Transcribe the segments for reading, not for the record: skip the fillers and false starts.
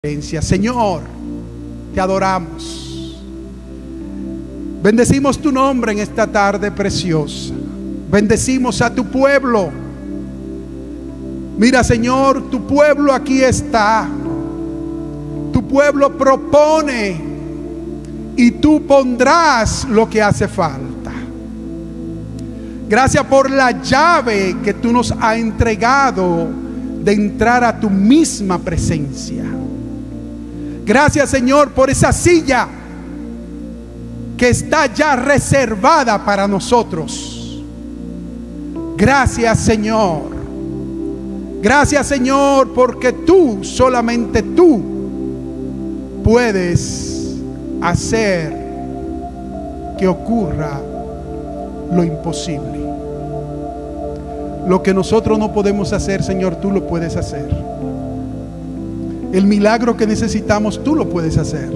Señor, te adoramos. Bendecimos tu nombre en esta tarde preciosa. Bendecimos a tu pueblo. Mira, Señor, tu pueblo aquí está. Tu pueblo propone y tú pondrás lo que hace falta. Gracias por la llave que tú nos has entregado de entrar a tu misma presencia. Gracias, Señor, por esa silla que está ya reservada para nosotros. Gracias, Señor. Gracias, Señor, porque tú, solamente tú, puedes hacer que ocurra lo imposible. Lo que nosotros no podemos hacer, Señor, tú lo puedes hacer. El milagro que necesitamos, tú lo puedes hacer.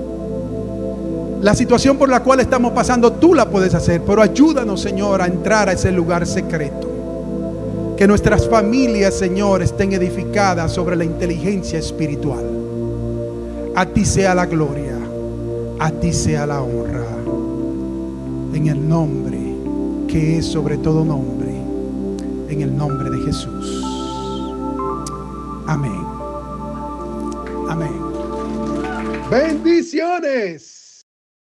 La situación por la cual estamos pasando, tú la puedes hacer. Pero ayúdanos, Señor, a entrar a ese lugar secreto. Que nuestras familias, Señor, estén edificadas sobre la inteligencia espiritual. A ti sea la gloria, a ti sea la honra. En el nombre que es sobre todo nombre, en el nombre de Jesús. Amén. Amén. Bendiciones.